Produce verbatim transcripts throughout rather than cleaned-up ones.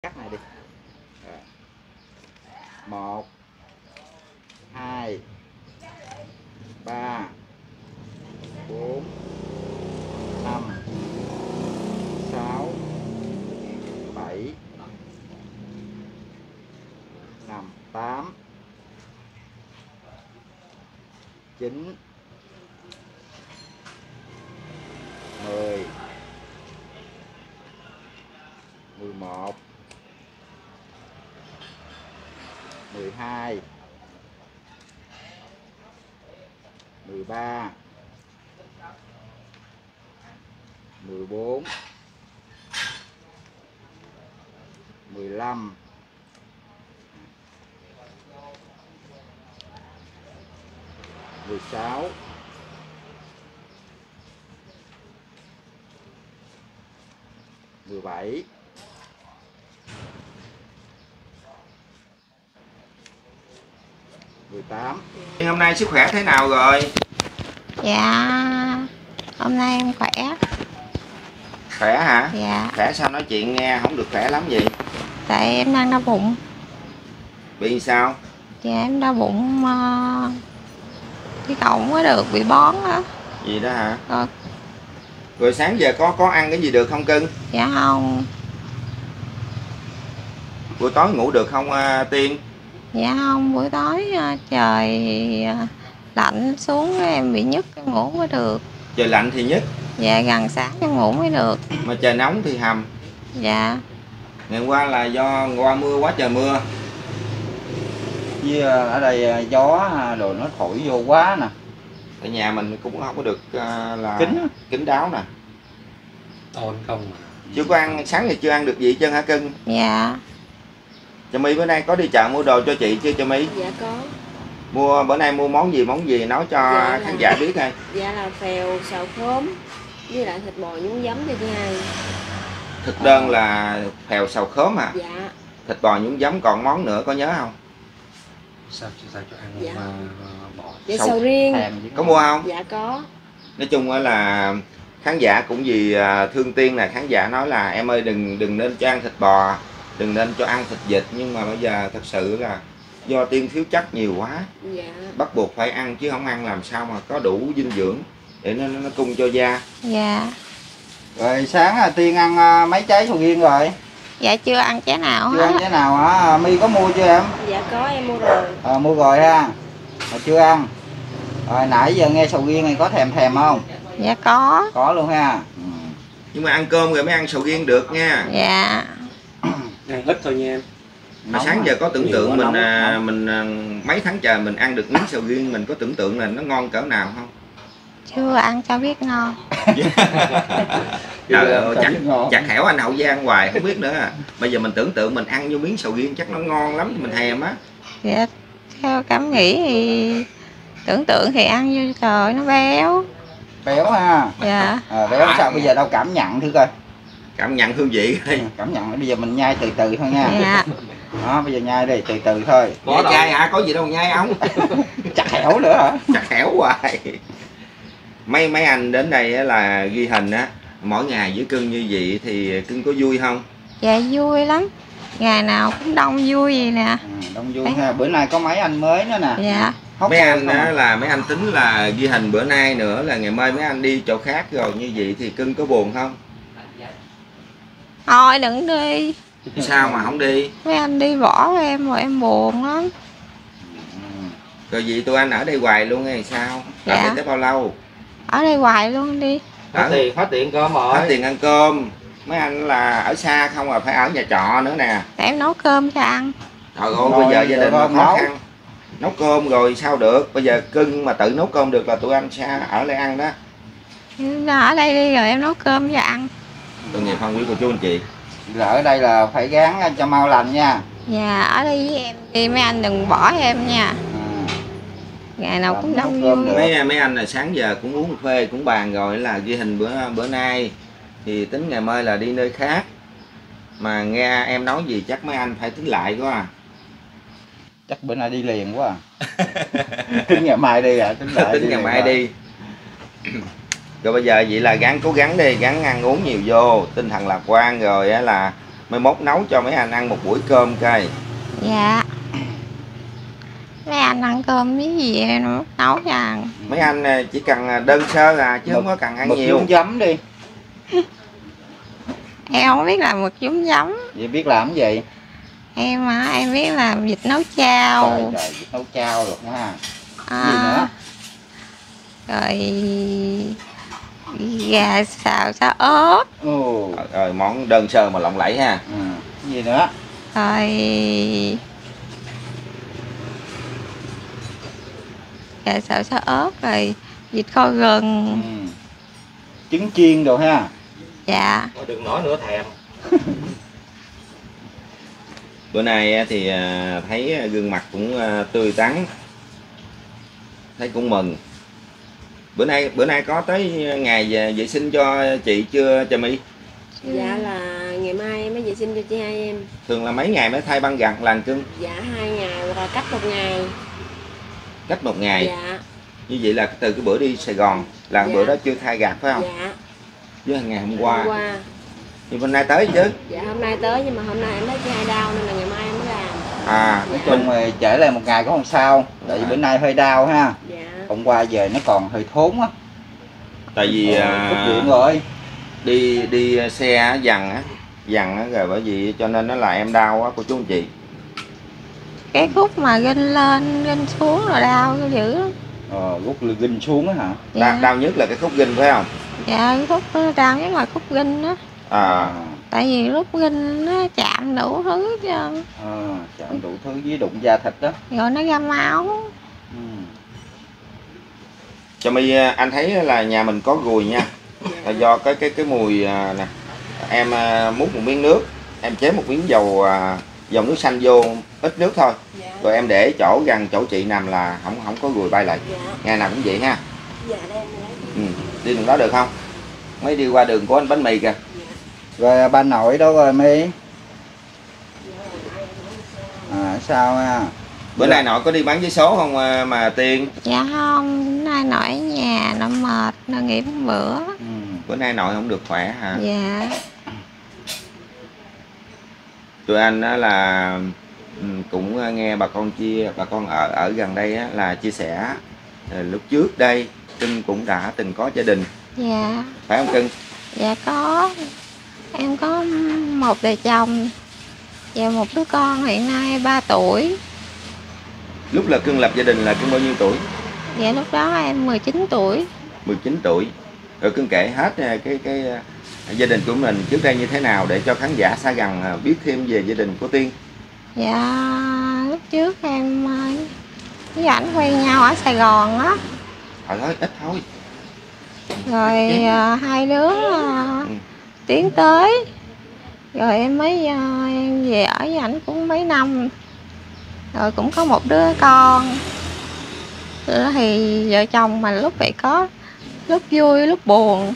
cắt này đi. Một, hai, ba, bốn, năm, sáu, bảy, năm, tám, chín, mười, mười một, mười hai, mười ba, mười bốn, mười lăm, mười sáu, mười bảy, mười tám. Hôm nay sức khỏe thế nào rồi? Dạ, hôm nay em khỏe. Khỏe hả? Dạ. Khỏe sao nói chuyện nghe không được khỏe lắm gì? Tại em đang đau bụng. Bị sao? Dạ em đau bụng, uh, cái cầu không có được, bị bón á. Gì đó hả? Rồi. Rồi sáng giờ có có ăn cái gì được không cưng? Dạ không. Buổi tối ngủ được không uh, Tiên? Dạ không, buổi tối uh, trời uh, lạnh xuống em bị nhức, em ngủ không có được. Trời lạnh thì nhất. Dạ gần sáng em ngủ mới được. Mà trời nóng thì hầm. Dạ. Ngày hôm qua là do qua mưa quá trời mưa. Với ở đây gió đồ nó thổi vô quá nè. Ở nhà mình cũng không có được uh, là Kín kín đáo nè. Ôn không à. Chưa có ăn, sáng thì chưa ăn được gì chân hả cưng? Dạ. Cho My bữa nay có đi chợ mua đồ cho chị chưa cho My? Dạ có. Mua bữa nay mua món gì món gì nói cho Dạ khán là- giả biết coi. Dạ là phèo xào khóm với lại thịt bò nhúng giấm cho chị hai. Thực đơn là phèo xào khóm à? Dạ. Thịt bò nhúng giấm, còn món nữa có nhớ không? Sao sao cho ăn Dạ. mà, mà bỏ. Dạ Sầu- sầu riêng. Thèm chứ. Có mua không? Dạ có. Nói chung là khán giả cũng vì à, thương Tiên là khán giả nói là em ơi đừng đừng nên cho ăn thịt bò, đừng nên cho ăn thịt vịt, nhưng mà bây giờ thật sự là do Tiên thiếu chất nhiều quá, Dạ. bắt buộc phải ăn chứ không ăn làm sao mà có đủ dinh dưỡng để nó nó cung cho da. Dạ. Rồi sáng là Tiên ăn à, mấy trái sầu riêng rồi? Dạ chưa ăn trái nào Chưa ăn hết. trái nào hả? My có mua chưa em? Dạ có, em mua rồi. À, mua rồi ha. Mà chưa ăn. Rồi nãy giờ nghe sầu riêng này có thèm thèm không? Dạ có. Có luôn ha. Ừ. Nhưng mà ăn cơm rồi mới ăn sầu riêng được nha. Dạ. Ăn ít thôi nha em. Mà Nóng sáng à. giờ có tưởng Nhiều tượng quá, mình nóng, à, nóng. mình à, mấy tháng trời mình ăn được miếng sầu riêng, mình có tưởng tượng là nó ngon cỡ nào không? Chưa ăn cho biết ngon. Trời ơi, Chả chặt, biết ngon. chặt hẻo anh Hậu Giang hoài không biết nữa à. Bây giờ mình tưởng tượng mình ăn vô miếng sầu riêng chắc nó ngon lắm, mình thèm á. Dạ. Theo cảm nghĩ thì tưởng tượng thì ăn như trời nó béo. Béo ha. Dạ. À, béo sao bây giờ đâu cảm nhận thử coi. Cảm nhận hương vị Ừ, cảm nhận bây giờ mình nhai từ từ thôi nha. Dạ. Đó, bây giờ nhai đi từ từ thôi. Bỏ chai hả? Có gì đâu nhai ống. Chặt hẻo nữa hả? Chặt hẻo hoài. Mấy mấy anh đến đây á là ghi hình á, mỗi ngày với cưng như vậy thì cưng có vui không? Dạ vui lắm. Ngày nào cũng đông vui vậy nè. Ừ, đông vui ha. Bữa nay có mấy anh mới nữa nè. Dạ. Hóc Mấy môn anh không á à? là mấy anh tính là ghi hình bữa nay nữa là ngày mai mấy anh đi chỗ khác rồi, như vậy thì cưng có buồn không? Thôi đừng đi. Sao mà không đi? Mấy anh đi bỏ em rồi em buồn lắm. Ừ. Rồi vậy tụi anh ở đây hoài luôn hay sao? Ở Dạ. đây tới bao lâu? Ở đây hoài luôn đi. Hết tiền, hết tiền cơm rồi. Hết tiền ăn cơm. Mấy anh là ở xa không à, phải ở nhà trọ nữa nè. Để em nấu cơm cho ăn. Trời ơi, Rồi, bây giờ gia đình rồi mà khó nấu. khăn. Nấu cơm rồi sao được? Bây giờ cưng mà tự nấu cơm được là tụi anh sẽ ở lại ăn đó. Nhưng mà ở đây đi rồi em nấu cơm cho ăn. Tội nghiệp không quý cô chú anh chị. Là ở đây là phải gán cho mau lành nha. Dạ ở đây với em đi, mấy anh đừng bỏ em nha. Ừ. Ngày nào Làm cũng nấu đông cơm vui. được. Mấy mấy anh là sáng giờ cũng uống cà phê cũng bàn rồi là ghi hình bữa bữa nay thì tính ngày mai là đi nơi khác. Mà nghe em nói gì chắc mấy anh phải tính lại quá à. Chắc bữa nay đi liền quá à. Tính ngày mai đi à. Tính, lại Tính đi ngày liền mai à. đi. Rồi bây giờ vậy là gắng cố gắng đi, gắng ăn uống nhiều vô, tinh thần lạc quan rồi á là mai mốt nấu cho mấy anh ăn một buổi cơm coi. Dạ. Mấy anh ăn cơm với gì em nấu cho ăn. Mấy anh chỉ cần đơn sơ à chứ Mực, không có cần ăn mực nhiều. nhúng giấm đi. Em không biết làm mực nhúng giấm. Vậy biết làm cái gì? Em hả? Em biết làm vịt nấu chao. Trời trời, vịt nấu chao được ha. À, Gì nữa? rồi gà xào xáo ớt. Ồ. Rồi, rồi món đơn sơ mà lộng lẫy ha. Ừ. Gì nữa? Rồi gà xào xáo ớt, rồi vịt kho gừng. Ừ. Trứng chiên đồ ha. Dạ. Đừng nói nữa thèm. Bữa nay thì thấy gương mặt cũng tươi tắn, thấy cũng mừng. Bữa nay bữa nay có tới ngày vệ sinh cho chị chưa Trà My? Dạ là ngày mai mới vệ sinh cho chị hai em. Thường là mấy ngày mới thay băng gạc làng cưng? Dạ hai ngày hoặc là cách một ngày. Cách một ngày. Dạ. Như vậy là từ cái bữa đi Sài Gòn là Dạ. bữa đó chưa thay gạc phải không? Dạ. Với ngày hôm qua. Hôm qua. Nhưng hôm nay tới chứ? Dạ hôm nay tới, nhưng mà hôm nay em thấy chị hai đau nên là ngày mai em mới làm. À, Nói chung rồi trễ lại một ngày cũng không sao. Tại vì bữa nay hơi đau ha. Dạ. Hôm qua về nó còn hơi thốn á. tại vì Ờ, Cúp à, điện rồi. đi đi xe dằn á, dằn á rồi bởi vì cho nên nó là em đau á cô chú anh chị. Cái khúc mà ginh lên ginh xuống rồi đau dữ lắm. Ờ, rút ginh xuống á hả? Dạ. Đau, đau nhất là cái khúc ginh phải không? Dạ cái khúc nó đau nhất là khúc ginh á. À, Tại vì lúc ginh nó chạm đủ thứ hết trơn. Ờ, chạm đủ thứ với đụng da thịt đó. Rồi nó ra máu. Ừ. cho My anh thấy là nhà mình có ruồi nha. Là do cái cái cái mùi à, nè. Em à, múc một miếng nước, em chế một miếng dầu à, dầu nước xanh vô, ít nước thôi. Dạ. Rồi em để chỗ gần chỗ chị nằm là không không có ruồi bay lại. Dạ. Ngày nào cũng vậy ha. Dạ đây em lấy. Ừ. Đi đường đó được không? Mới đi qua đường của anh bánh mì kìa. Rồi ba nội đâu rồi My? À sao ha? Bữa nay nội có đi bán vé số không à, mà Tiên? Dạ không, nay nội ở nhà nó mệt, nó nghỉ một bữa. Ừ. Bữa nay nội không được khỏe hả? Dạ. Tụi anh á là ừ, cũng nghe bà con chia bà con ở ở gần đây á, là chia sẻ ờ, lúc trước đây Cưng cũng đã từng có gia đình Dạ. phải không Cưng? Dạ có. Em có một đời chồng và một đứa con hiện nay ba tuổi. Lúc là Cưng lập gia đình là Cưng bao nhiêu tuổi? Dạ lúc đó em mười chín tuổi. mười chín tuổi. Rồi Cưng kể hết ờ, cái cái ờ, gia đình của mình trước đây như thế nào để cho khán giả xa gần ờ, biết thêm về gia đình của Tiên. Dạ lúc trước em ờ, với ảnh quen nhau ở Sài Gòn á. Thôi nói ít thôi. Rồi ờ, hai đứa ờ, Ừ. tiến tới. Rồi em mới ờ, em về ở với ảnh cũng mấy năm. Rồi cũng có một đứa con. Thì vợ chồng mà lúc vậy có lúc vui lúc buồn.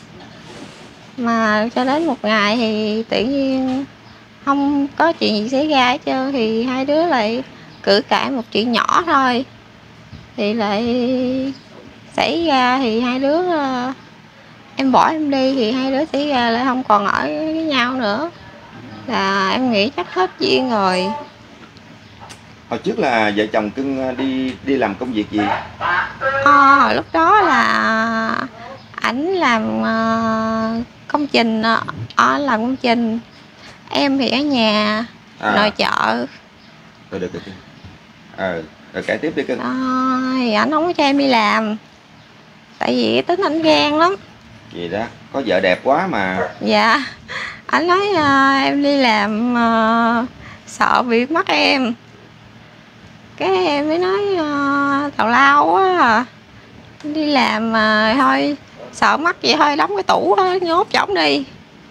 Mà cho đến một ngày thì tự nhiên không có chuyện gì xảy ra hết trơn, thì hai đứa lại cự cãi một chuyện nhỏ thôi. Thì lại xảy ra thì hai đứa ờ, em bỏ em đi thì hai đứa xảy ra lại không còn ở với nhau nữa. Là em nghĩ chắc hết duyên rồi. Hồi trước là vợ chồng Cưng đi đi làm công việc gì? Ờ, hồi lúc đó là ảnh làm ờ, công trình, ở làm công trình. Em thì ở nhà À. nội trợ. Rồi được được. Ờ, rồi kể tiếp đi Cưng. Ờ, thì ảnh không có cho em đi làm. Tại vì cái tính ảnh ghen lắm. Gì đó, có vợ đẹp quá mà. Dạ. Ảnh nói ờ, em đi làm ờ, sợ bị mất em. Cái em mới nói uh, tào lao quá à. Đi làm mà thôi sợ mất vậy thôi đóng cái tủ đó nhốt trỏng đi.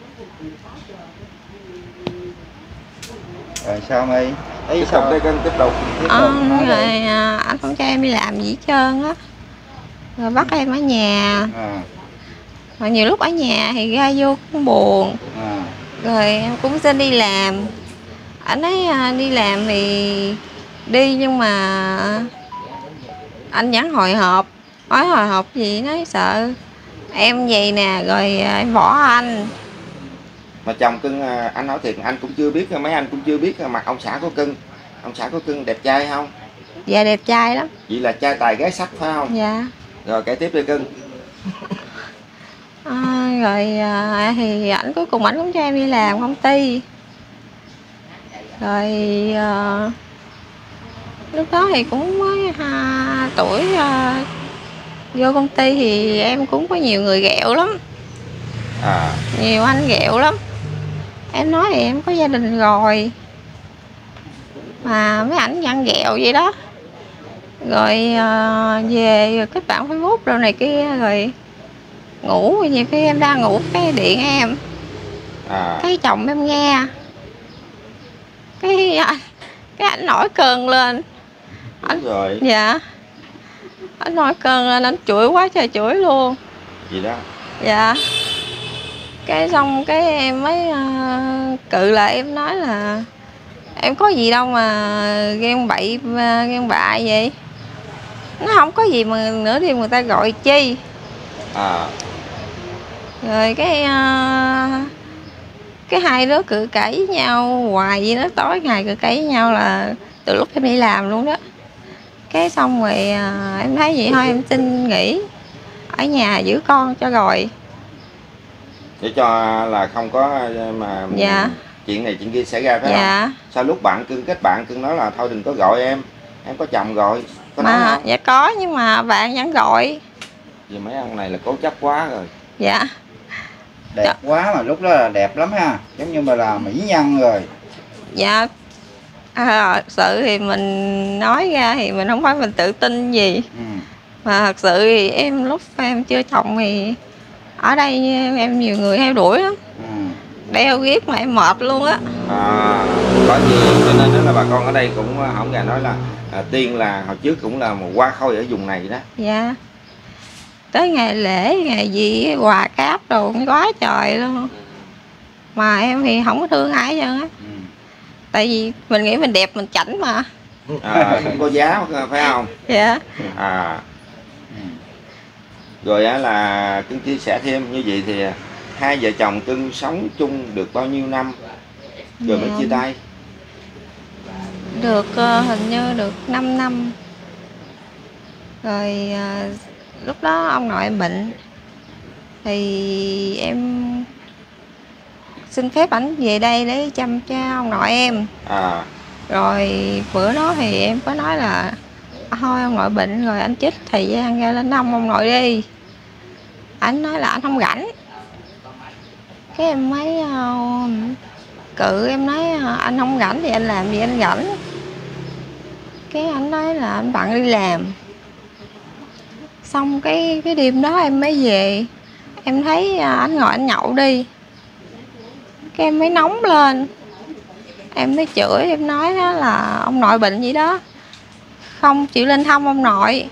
Rồi sao My? Ấy Tiếp tục sao? đây Cưng, tiếp tục. Tiếp Ờ, tục nói đi. rồi à, anh không cho em đi làm gì hết trơn á. Rồi bắt em ở nhà. À, Mà nhiều lúc ở nhà thì ra vô cũng buồn. à. Rồi em cũng xin đi làm. Anh nói à, đi làm thì đi, nhưng mà anh vẫn hồi hộp. Nói hồi hộp gì nói sợ em vậy nè, rồi à, em bỏ anh. Mà chồng cưng à, anh nói thiệt anh cũng chưa biết, mấy anh cũng chưa biết mặt ông xã của cưng. Ông xã của cưng đẹp trai không? Dạ đẹp trai lắm. Vậy là trai tài gái sắc phải không? Dạ. Rồi kể tiếp đi cưng. À, rồi à, thì ảnh cuối cùng ảnh cũng cho em đi làm công ty. Rồi à, lúc đó thì cũng mới hai tuổi à, vô công ty thì em cũng có nhiều người ghẹo lắm. À. Nhiều anh ghẹo lắm. Em nói thì em có gia đình rồi mà mấy ảnh vẫn ghẹo vậy đó. Rồi à, về rồi kết bạn Facebook rồi này kia, rồi ngủ nhiều khi em đang ngủ cái điện em. À. Cái chồng em nghe, cái cái ảnh nổi cơn lên. Anh rồi. Dạ. Anh nổi cơn lên, anh chửi quá trời chửi luôn. Gì đó. Dạ. Cái xong cái em mới uh, cự lại, em nói là em có gì đâu mà ghen bậy ghen bạ vậy. Nó không có gì mà nữa thì người ta gọi chi. À. Rồi cái uh, cái hai đứa cự cãi với nhau hoài vậy đó, tối ngày cự cãi với nhau là từ lúc em đi làm luôn đó. Cái xong rồi uh, em thấy vậy thôi em xin nghỉ ở nhà giữ con cho rồi. Để cho là không có mà dạ. chuyện này chuyện kia xảy ra phải dạ. không? Sao lúc bạn cưng kết bạn cưng nói là thôi đừng có gọi em, em có chồng rồi, có mà nói không? Dạ có, nhưng mà bạn vẫn gọi. Vì mấy ông này là cố chấp quá rồi. Dạ. Đẹp dạ. quá mà lúc đó là đẹp lắm ha, giống như mà là mỹ nhân rồi. Dạ. À, thật sự thì mình nói ra thì mình không phải mình tự tin gì. Ừ. Mà thật sự thì em lúc em chưa chồng thì ở đây em nhiều người theo đuổi lắm. Ừ. Đeo riết mà em mệt luôn á. À, có gì cho nên đó là bà con ở đây cũng không gà nói là à, Tiên là hồi trước cũng là một hoa khôi ở vùng này đó. Dạ. Tới ngày lễ ngày gì quà cáp đồ quá trời luôn. Mà em thì không có thương ai hết trơn á. Ừ. Tại vì mình nghĩ mình đẹp mình chảnh mà. À, cũng có giá phải không? Dạ. À. Rồi á là cưng chia sẻ thêm như vậy thì hai vợ chồng cưng sống chung được bao nhiêu năm rồi mới dạ. chia tay? Được uh, hình như được năm năm. Rồi uh, lúc đó ông nội em bệnh thì em xin phép ảnh về đây để chăm cho ông nội em. À. Rồi bữa đó thì em có nói là thôi ông nội bệnh rồi anh trích thời gian ra lên thăm ông nội đi. Anh nói là anh không rảnh. Cái em mới uh, cự em nói uh, anh không rảnh thì anh làm gì anh rảnh. Cái anh nói là anh bận đi làm. Xong cái cái đêm đó em mới về, em thấy uh, anh ngồi anh nhậu đi. Cái em mới nóng lên. Em mới chửi, em nói đó là ông nội bệnh vậy đó, không chịu lên thăm ông nội.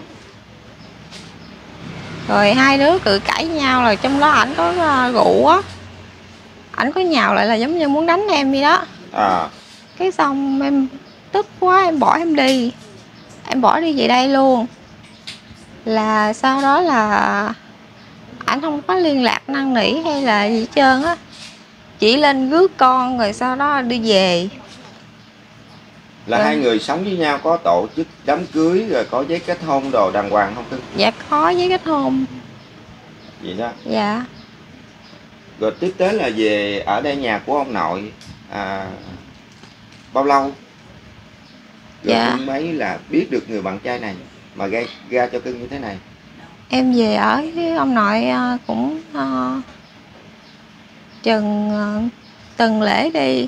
Rồi hai đứa cự cãi với nhau, là trong đó ảnh có uh, rượu á. Ảnh có nhào lại là giống như muốn đánh em vậy đó. À. Cái xong em tức quá em bỏ em đi. Em bỏ đi về đây luôn. Là sau đó là ảnh không có liên lạc năn nỉ hay là gì hết trơn á. Chỉ lên rước con rồi sau đó đi về. Là rồi. Hai người sống với nhau có tổ chức đám cưới rồi có giấy kết hôn đồ đàng hoàng không cưng? Dạ có giấy kết hôn. Vậy đó? Dạ. Rồi tiếp tới là về ở đây nhà của ông nội à, bao lâu? Rồi dạ. cưng mấy là biết được người bạn trai này mà gây ra cho cưng như thế này? Em về ở với ông nội cũng uh, chừng uh, tuần lễ đi.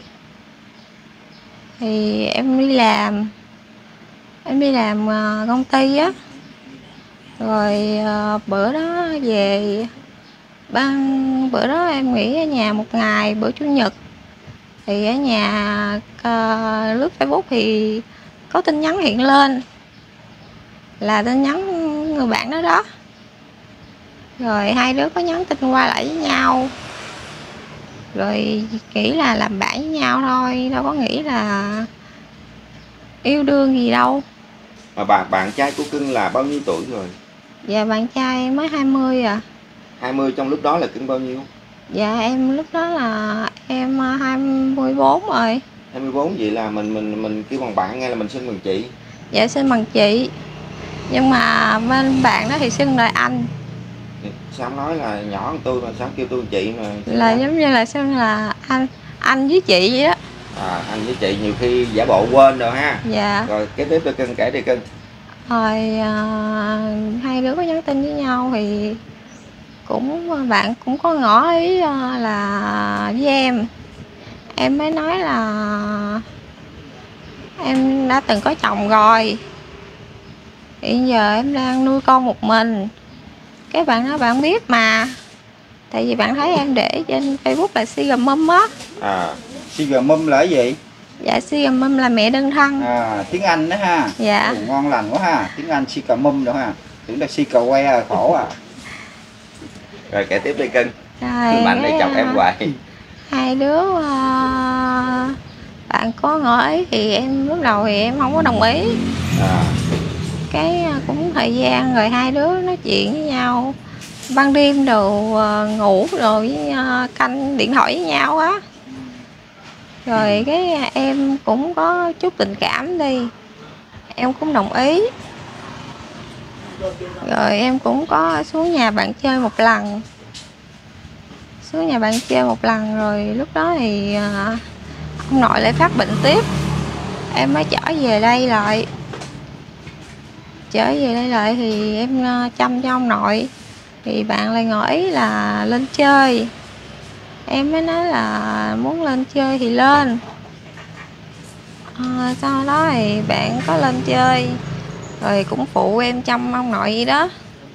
Thì em đi làm. Em đi làm uh, công ty á. Rồi uh, bữa đó về ban bữa đó em nghỉ ở nhà một ngày, bữa chủ nhật thì ở nhà uh, lướt Facebook thì có tin nhắn hiện lên, là tin nhắn người bạn đó đó. Rồi hai đứa có nhắn tin qua lại với nhau, rồi nghĩ là làm bạn với nhau thôi, đâu có nghĩ là yêu đương gì đâu. Mà bạn bạn trai của cưng là bao nhiêu tuổi rồi? Dạ bạn trai mới hai mươi à. hai mươi trong lúc đó là cưng bao nhiêu? Dạ em lúc đó là em à, hai mươi bốn rồi. hai mươi bốn vậy là mình mình mình kêu bằng bạn nghe là mình xưng bằng chị. Dạ xưng bằng chị. Nhưng mà bên bạn đó thì xưng là anh. Sao nói là nhỏ hơn tôi mà sao kêu tôi bằng chị mà Là giống như là xưng là anh anh với chị vậy đó. À, anh với chị nhiều khi giả bộ quên rồi ha. Dạ. Rồi kế tiếp tôi cưng kể đi cưng. Rồi à, hai đứa có nhắn tin với nhau thì cũng bạn cũng có ngỏ ý à, là với em. Em mới nói là em đã từng có chồng rồi, hiện giờ em đang nuôi con một mình. Cái bạn nói bạn biết mà, tại vì bạn thấy em để trên Facebook là Sugar Mum á. À, Sugar Mum là cái gì? Dạ Sugar Mum là mẹ đơn thân. À, tiếng Anh đó ha. Dạ. Ồ, ngon lành quá ha, tiếng Anh Sugar Mum đó ha. Tưởng là Sugar que khổ à. rồi kể tiếp đi cưng. Rồi Mạnh này chọc em hoài. hai đứa uh, bạn có ngỏ ý thì em lúc đầu thì em không có đồng ý. À. Cái uh, cũng thời gian rồi hai đứa nói chuyện với nhau ban đêm đồ uh, ngủ rồi với uh, canh điện thoại với nhau á. Rồi cái em cũng có chút tình cảm đi, em cũng đồng ý. Rồi em cũng có xuống nhà bạn chơi một lần. Xuống nhà bạn chơi một lần rồi lúc đó thì à, ông nội lại phát bệnh tiếp. Em mới trở về đây lại. Trở về đây lại thì em à, chăm cho ông nội. Thì bạn lại ngỏ ý là lên chơi. Em mới nói là muốn lên chơi thì lên. À, sau đó thì bạn có lên chơi. Rồi cũng phụ em chăm ông nội vậy đó.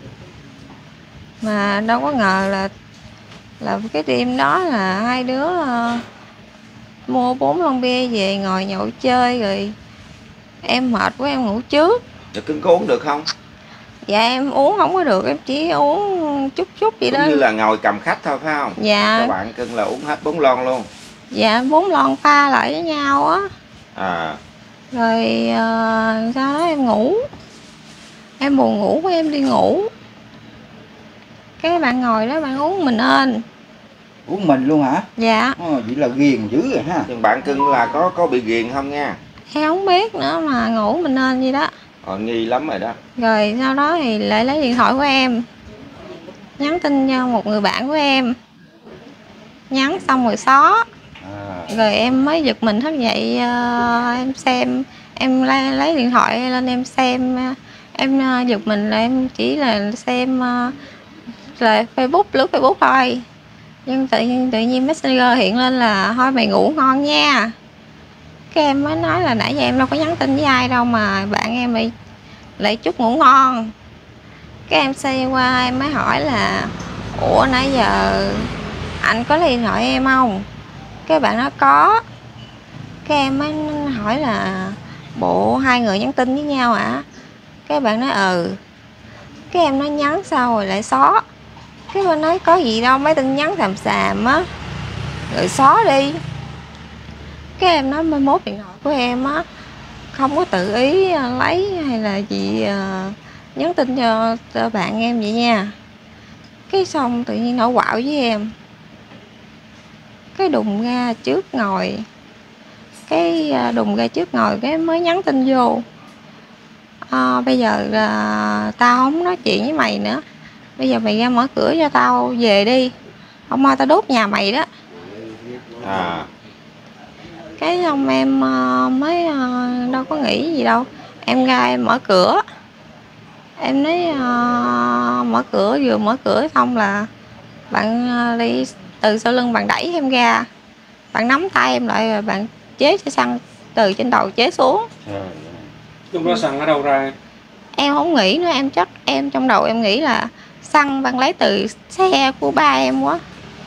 Mà đâu có ngờ là là cái đêm đó là hai đứa uh, mua bốn lon bia về ngồi nhậu chơi rồi em mệt quá em ngủ trước. Rồi cưng có uống được không? Dạ em uống không có được, em chỉ uống chút chút vậy Cũng đó. như là ngồi cầm khách thôi phải không? Dạ. Các bạn cưng là uống hết bốn lon luôn. Dạ bốn lon pha lại với nhau á. À. Rồi uh, sau đó em ngủ. Em buồn ngủ quá em đi ngủ. Cái bạn ngồi đó bạn uống mình lên. Uống mình luôn hả? Dạ. Ồ, vậy là ghiền dữ rồi ha. Nhưng bạn cưng là có có bị ghiền không nha? Em không biết nữa mà ngủ mình lên vậy đó. Ờ, nghi lắm rồi đó. Rồi sau đó thì lại lấy điện thoại của em, nhắn tin cho một người bạn của em. Nhắn xong rồi xóa. À. Rồi em mới giật mình thức dậy, uh, em xem. Em lấy, lấy điện thoại lên em xem. Uh, em uh, giật mình là em chỉ là xem uh, là Facebook, lướt Facebook thôi. Nhưng tự nhiên tự nhiên Messenger hiện lên là thôi mày ngủ ngon nha. Cái em mới nói là nãy giờ em đâu có nhắn tin với ai đâu mà bạn em lại lại chúc ngủ ngon. Cái em xoay qua em mới hỏi là ủa nãy giờ anh có lấy điện thoại em không? Cái bạn nói có. Cái em mới hỏi là bộ hai người nhắn tin với nhau hả? Cái bạn nói ừ. Cái em nói nhắn sao rồi lại xóa. Cái bạn nói có gì đâu, mấy tin nhắn xàm xàm á rồi xóa đi. Cái em nói mai mốt điện thoại của em á không có tự ý lấy hay là gì uh, nhắn tin cho, cho bạn em vậy nha. Cái xong tự nhiên nổi quạo với em. Cái đùng ra trước ngồi. Cái uh, đùng ra trước ngồi cái mới nhắn tin vô. À, bây giờ uh, tao không nói chuyện với mày nữa. Bây giờ mày ra mở cửa cho tao về đi. Không thôi tao đốt nhà mày đó. À. Cái xong em uh, mới uh, đâu có nghĩ gì đâu. Em ra em mở cửa. Em nói uh, mở cửa, vừa mở cửa xong là bạn uh, đi từ sau lưng bạn đẩy em ra. Bạn nắm tay em lại rồi bạn chế xe xăng từ trên đầu chế xuống. Lúc đó xăng ở đâu ra? Em không nghĩ nữa, em chắc em trong đầu em nghĩ là xăng bạn lấy từ xe của ba em quá.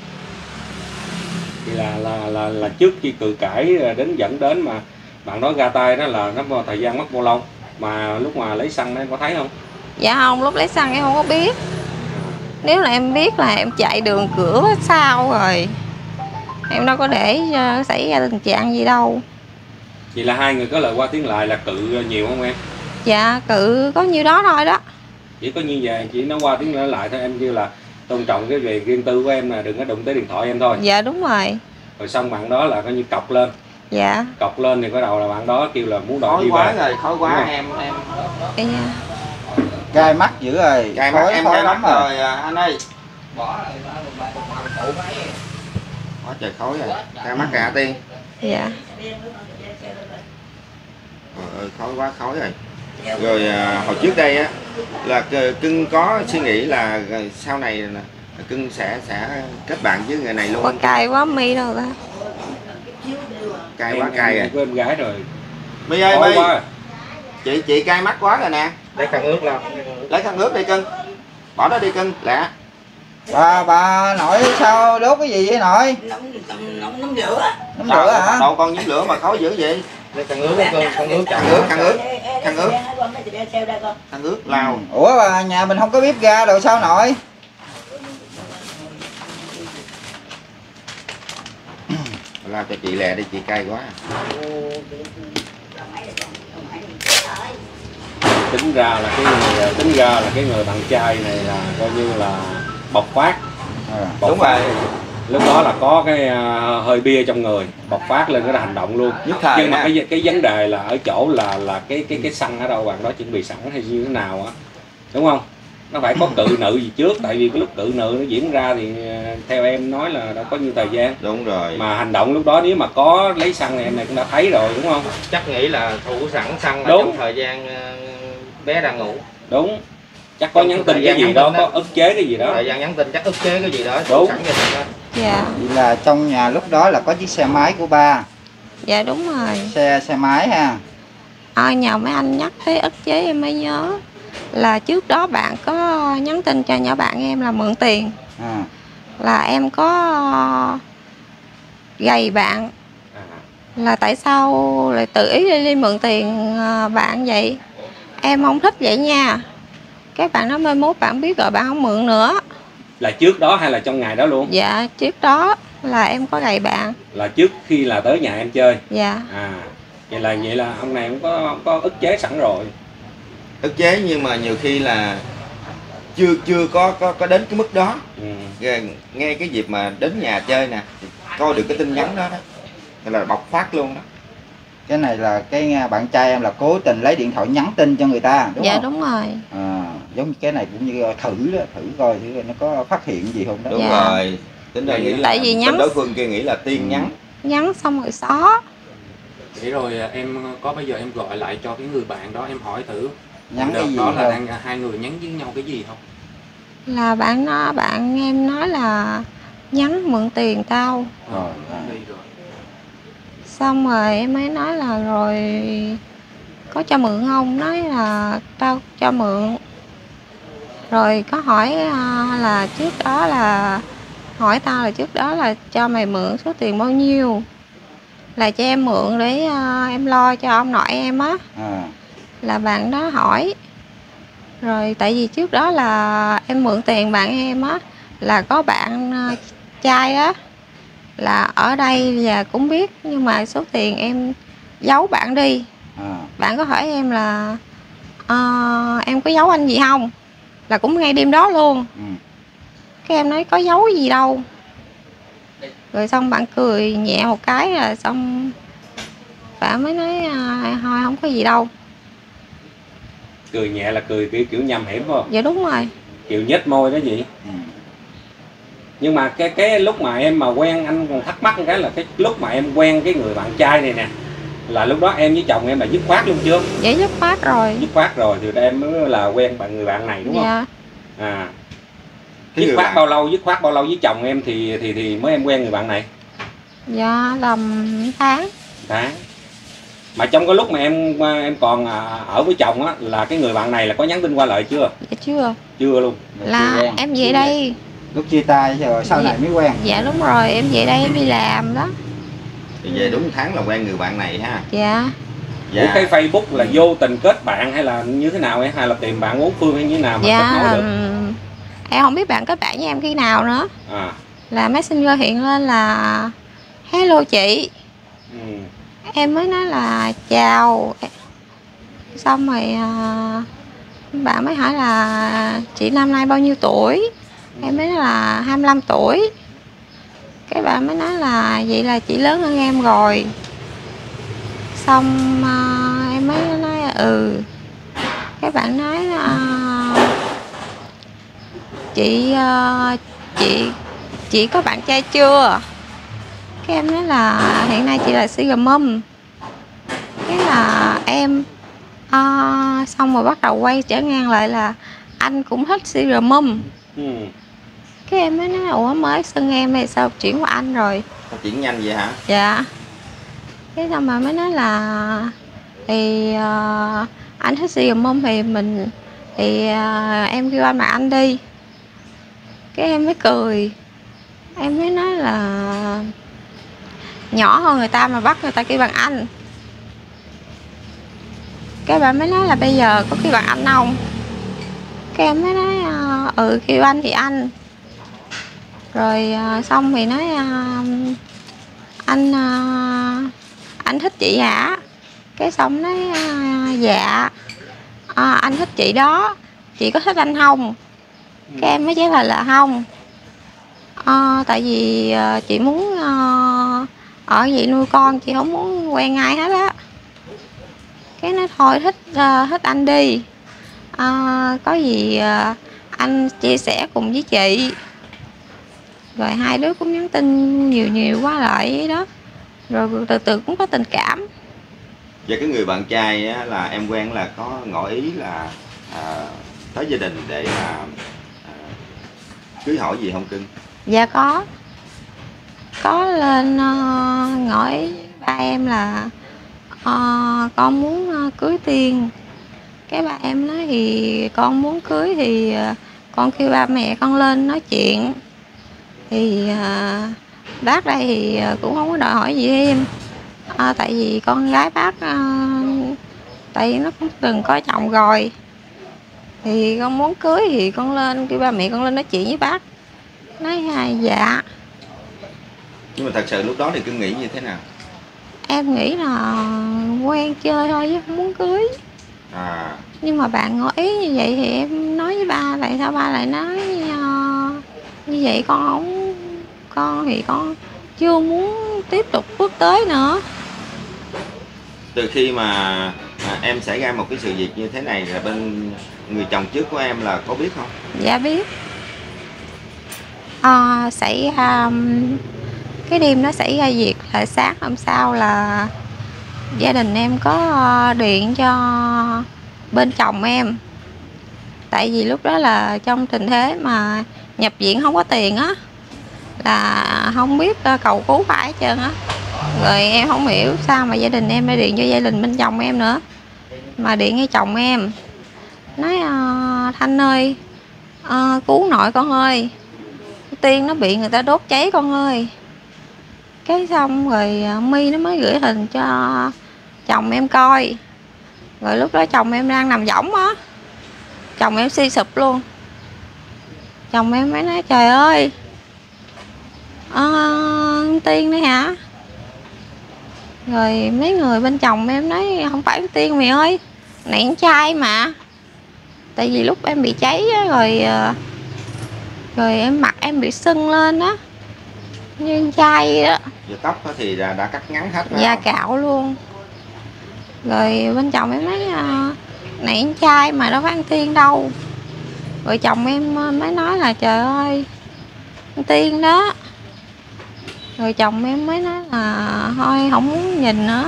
Thì là là là là trước khi cự cãi đến dẫn đến mà bạn nói ra tay đó là nó thời gian mất bao lâu? Mà lúc mà lấy xăng em có thấy không? Dạ không, lúc lấy xăng em không có biết. Nếu là em biết là em chạy đường cửa sau rồi. Em đâu có để uh, xảy ra tình trạng gì đâu. Vậy là hai người có lời qua tiếng lại là cự nhiều không em? Dạ cự có nhiêu đó thôi đó. Chỉ có như vậy, chỉ nói qua tiếng lại lại thôi, em kêu là tôn trọng cái về riêng tư của em, là đừng có đụng tới điện thoại em thôi. Dạ đúng rồi. Rồi xong bạn đó là coi như cọc lên. Dạ. Cọc lên thì bắt đầu là bạn đó kêu là muốn đòi Khói đi quá về. rồi, khói quá em em Dạ. Gai mắt dữ rồi. cay mắt khói, em khói cay lắm mắt rồi. rồi à, anh ơi. Quá trời khói rồi, cay mắt cả Tiên. Dạ. Trời ơi, khói quá khói rồi. Rồi à, hồi trước đây á là cưng có suy nghĩ là sau này là cưng sẽ sẽ kết bạn với người này luôn Có không? cay quá mi đâu ta. Cay Em- quá cay em rồi. có em gái rồi. My ơi Khói My, quá. chị chị cay mắt quá rồi nè. Lấy khăn ướt lên. Lấy khăn ướt đi cưng. Bỏ đó đi cưng, lẹ. Bà bà nội sao đốt cái gì vậy nội? nóng nóng nóng lửa. Nấm lửa hả? Đâu con nhiễm lửa mà khói dữ vậy? Lấy khăn ướt lên, khăn ướt Khăn chặn ướt, khăn ướt, khăn ướt, khăn ướt lau. Ủa bà nhà mình không có bếp ga đâu sao nội? Lau cho chị lẹ đi, chị cay quá. Tính ra là cái người tính ra là cái người bạn trai này là coi như là bộc phát. À. Bộc Đúng phát. rồi. Lúc đó là có cái uh, hơi bia trong người, bộc phát lên cái hành động luôn. Nhất thời Nhưng mà nè. cái cái vấn đề là ở chỗ là là cái cái cái xăng ở đâu bạn đó chuẩn bị sẵn hay như thế nào á, đúng không? Nó phải có cự nữ gì trước, tại vì cái lúc cự nữ nó diễn ra thì uh, theo em nói là đã có nhiều thời gian. Đúng rồi. Mà hành động lúc đó nếu mà có lấy xăng thì em này cũng đã thấy rồi, đúng không? Chắc nghĩ là thủ sẵn xăng ở Đúng. trong thời gian ờ, bé đang ngủ. Đúng. Chắc có Trong nhắn thời tin gian cái gì nhắn đó, tin đó. có ức chế cái gì đó. Thời gian nhắn tin chắc ức chế cái gì đó. Đúng. Sẵn cho mình đó. Dạ. Vậy là trong nhà lúc đó là có chiếc xe máy của ba. Dạ đúng rồi. Xe xe máy ha. À, nhờ mấy anh nhắc thấy ức chế em mới nhớ là trước đó bạn có nhắn tin cho nhỏ bạn em là mượn tiền, À. là em có gầy bạn À. là tại sao lại tự ý đi, đi mượn tiền à, bạn vậy, em không thích vậy nha. Các bạn nói mai mốt bạn biết rồi bạn không mượn nữa. Là trước đó hay là trong ngày đó luôn? Dạ trước đó là em có gầy bạn. Là trước khi là tới nhà em chơi. Dạ. À, vậy là vậy là ông này cũng có không có ức chế sẵn rồi. Ức chế nhưng mà nhiều khi là chưa chưa có có có đến cái mức đó. Ừ. Nghe, nghe cái dịp mà đến nhà chơi nè, thì coi được cái tin nhắn đó đó, thì là bộc phát luôn đó. Cái này là cái bạn trai em là cố tình lấy điện thoại nhắn tin cho người ta đúng Dạ không? đúng rồi. À, giống như cái này cũng như thử đó, thử coi thử nó có phát hiện gì không đó. Đúng Dạ. rồi. Tính ra nghĩ là Tại vì bên nhắn- đối phương kia nghĩ là Tiên nhắn. Nhắn xong rồi xóa. Để rồi à, em có bây giờ em gọi lại cho cái người bạn đó em hỏi thử Nhắn đợt cái gì đó là không? đang hai người nhắn với nhau cái gì không? Là bạn nó bạn em nói là nhắn mượn tiền tao. Rồi, à. Đi rồi. Xong rồi em mới nói là rồi có cho mượn không, nói là tao cho mượn. Rồi có hỏi à, là trước đó là hỏi tao là trước đó là cho mày mượn số tiền bao nhiêu, là cho em mượn để à, em lo cho ông nội em á. À. Là bạn đó hỏi. Rồi tại vì trước đó là em mượn tiền bạn em á, là có bạn à, trai á là ở đây và cũng biết, nhưng mà số tiền em giấu bạn đi. À. Bạn có hỏi em là à, em có giấu anh gì không, là cũng ngay đêm đó luôn. Ừ. Cái em nói có giấu gì đâu. Rồi xong bạn cười nhẹ một cái là xong bạn mới nói à, thôi không có gì đâu. Cười nhẹ là cười kiểu kiểu nham hiểm phải không? Dạ đúng rồi. Kiểu nhếch môi đó gì. Ừ. Nhưng mà cái cái lúc mà em mà quen, anh còn thắc mắc một cái là cái lúc mà em quen cái người bạn trai này nè, là lúc đó em với chồng em là dứt khoát luôn chưa? Dạ dứt khoát rồi. Dứt khoát rồi thì em mới là quen bạn người bạn này đúng không? Dạ. À. Cái Dứt người khoát bạn- bao lâu, dứt khoát bao lâu với chồng em thì thì thì mới em quen người bạn này? Dạ làm tháng. Tháng. Mà trong cái lúc mà em em còn ở với chồng á, là cái người bạn này là có nhắn tin qua lại chưa? Dạ chưa. Chưa luôn. Rồi chưa Là quen. em về đây. Lúc chia tay rồi sau này mới quen. Dạ đúng rồi, em về đây em đi làm đó. Thì về đúng tháng là quen người bạn này ha. Dạ. Ủa cái Facebook là vô tình kết bạn hay là như thế nào ấy? Hay là tìm bạn bốn phương hay như thế nào mà kết Dạ nối được? ừm, em không biết bạn kết bạn với em khi nào nữa. À. Là Messenger hiện lên là hello chị. Ừ. Em mới nói là chào. Xong rồi à, bạn mới hỏi là chị năm nay bao nhiêu tuổi. Em mới nói là hai mươi lăm tuổi. Cái bạn mới nói là vậy là chị lớn hơn em rồi. Xong uh, em mới nói ừ. Cái bạn nói uh, chị uh, chị chị có bạn trai chưa? Cái em nói là hiện nay chị là sugar mom. Cái là em uh, xong rồi bắt đầu quay trở ngang lại là anh cũng thích sugar mom. Ừ. Cái em mới nói ủa mới xưng em này sao chuyển qua anh rồi? Phát triển nhanh vậy hả? Dạ. Cái xong mà mới nói là thì uh, anh thích sugar mom thì mình thì uh, em kêu anh mà anh đi. Cái em mới cười. Em mới nói là nhỏ hơn người ta mà bắt người ta kêu bằng anh. Cái bà mới nói là bây giờ có kêu bằng anh không? Cái em mới nói uh, ừ kêu anh thì anh. Rồi uh, xong thì nói uh, anh uh, anh thích chị hả? Cái xong nói uh, dạ uh, anh thích chị đó. Chị có thích anh không? Cái em mới trả lời là không. uh, Tại vì uh, chị muốn uh, ở vậy nuôi con, chị không muốn quen ai hết á. Cái nói thôi thích uh, thích anh đi. uh, Có gì uh, anh chia sẻ cùng với chị. Rồi hai đứa cũng nhắn tin nhiều nhiều qua lại vậy đó. Rồi từ từ cũng có tình cảm. Và cái người bạn trai á, là em quen là có ngỏ ý là à, tới gia đình để mà à, cưới hỏi gì không cưng? Dạ có. Có lên uh, ngỏ ý với ba em là uh, con muốn uh, cưới Tiên. Cái ba em nói thì con muốn cưới thì uh, con kêu ba mẹ con lên nói chuyện. Thì uh, bác đây thì uh, cũng không có đòi hỏi gì thêm. uh, Tại vì con gái bác uh, tại vì nó cũng từng có chồng rồi. Thì con muốn cưới thì con lên kêu ba mẹ con lên nói chuyện với bác. Nói hai dạ. Nhưng mà thật sự lúc đó thì cưng nghĩ như thế nào? Em nghĩ là quen chơi thôi chứ không muốn cưới. À. Nhưng mà bạn ngỏ ý như vậy thì em nói với ba, tại sao ba lại nói uh, như vậy con không, con thì con chưa muốn tiếp tục bước tới nữa. Từ khi mà à, em xảy ra một cái sự việc như thế này là bên người chồng trước của em là có biết không? Dạ biết. À, xảy ra cái đêm đó xảy ra việc là sáng hôm sau là gia đình em có điện cho bên chồng em. Tại vì lúc đó là trong tình thế mà nhập viện không có tiền á, là không biết cầu cứu phải hết trơn á. Rồi em không hiểu sao mà gia đình em đã điện cho gia đình bên chồng em nữa, mà điện với chồng em nói uh, Thanh ơi, uh, cứu nội con ơi, Tiên nó bị người ta đốt cháy con ơi. Cái xong rồi uh, My nó mới gửi hình cho chồng em coi. Rồi lúc đó chồng em đang nằm võng á, chồng em suy sụp luôn. Chồng em mới nói trời ơi, uh, Tiên đấy hả? Rồi mấy người bên chồng em nói không phải Tiên mày ơi, này con trai mà. Tại vì lúc em bị cháy á, rồi rồi em mặt em bị sưng lên á, như con trai vậy đó. Giờ tóc thì đã, đã cắt ngắn hết rồi. Da cạo luôn. Rồi bên chồng em nói này con trai mà đâu phải ăn Tiên đâu. Rồi chồng em mới nói là trời ơi, con Tiên đó. Rồi chồng em mới nói là thôi không muốn nhìn nữa,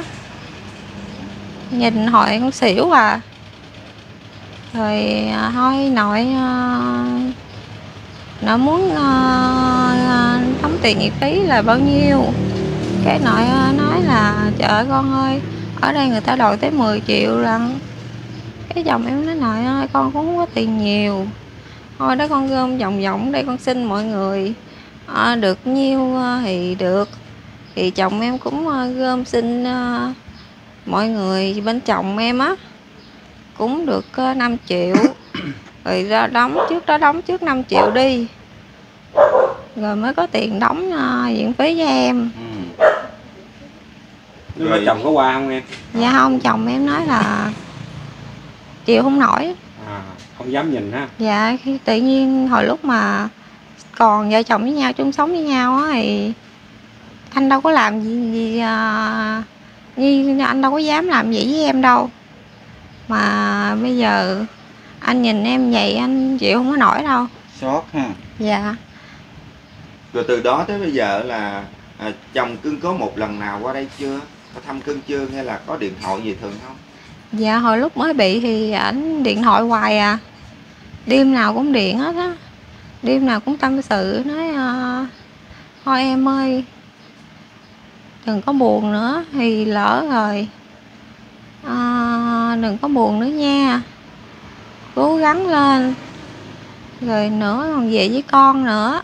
nhìn hồi con xỉu à. Rồi thôi nội uh, nội muốn uh, đóng tiền viện phí là bao nhiêu. Cái nội uh, nói là trời ơi con ơi, ở đây người ta đòi tới mười triệu lần. Cái chồng em nói nội ơi con cũng không có tiền nhiều, thôi đó con gom vòng vòng đây con xin mọi người. À, được nhiêu thì được. Thì chồng em cũng uh, gom xin uh, mọi người bên chồng em á cũng được uh, năm triệu. Rồi ra đóng trước đó đóng trước năm triệu đi, rồi mới có tiền đóng uh, viện phí cho em. Ừ. Nhưng mà chồng có qua không em? Dạ không, chồng em nói là chịu không nổi. À, không dám nhìn ha. Dạ khi tự nhiên hồi lúc mà còn vợ chồng với nhau chung sống với nhau á thì anh đâu có làm gì, gì à, như anh đâu có dám làm vậy với em đâu. Mà bây giờ anh nhìn em vậy anh chịu không có nổi đâu. Sót ha. Dạ. Rồi từ đó tới bây giờ là à, chồng cưng có một lần nào qua đây chưa? Có thăm cưng chưa, hay là có điện thoại gì thường không? Dạ hồi lúc mới bị thì ảnh điện thoại hoài à. Đêm nào cũng điện hết á. Đêm nào cũng tâm sự nói uh, thôi em ơi đừng có buồn nữa thì lỡ rồi. À, đừng có buồn nữa nha, cố gắng lên, rồi nữa còn về với con nữa.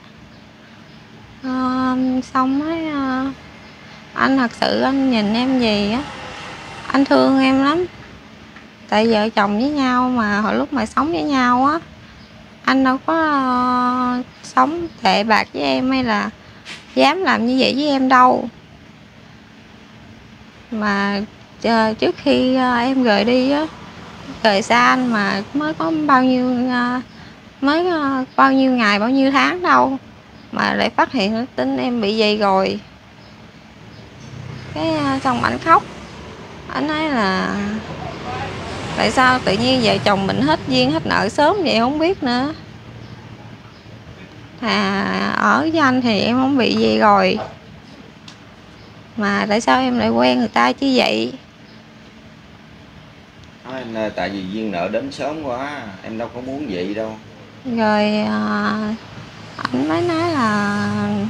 À, xong ấy à, anh thật sự anh nhìn em gì á, anh thương em lắm. Tại vợ chồng với nhau mà hồi lúc mà sống với nhau á, anh đâu có uh, sống tệ bạc với em hay là dám làm như vậy với em đâu. Mà uh, trước khi uh, em rời đi á, rời xa anh mà mới có bao nhiêu uh, mới uh, bao nhiêu ngày bao nhiêu tháng đâu mà lại phát hiện tin em bị vậy rồi. Cái uh, xong ảnh khóc, ảnh nói là tại sao tự nhiên vợ chồng mình hết duyên hết nợ sớm vậy không biết nữa. À, ở với anh thì em không bị gì rồi mà tại sao em lại quen người ta chứ vậy. Nói anh tại vì duyên nợ đến sớm quá, em đâu có muốn vậy đâu. Rồi à, anh mới nói là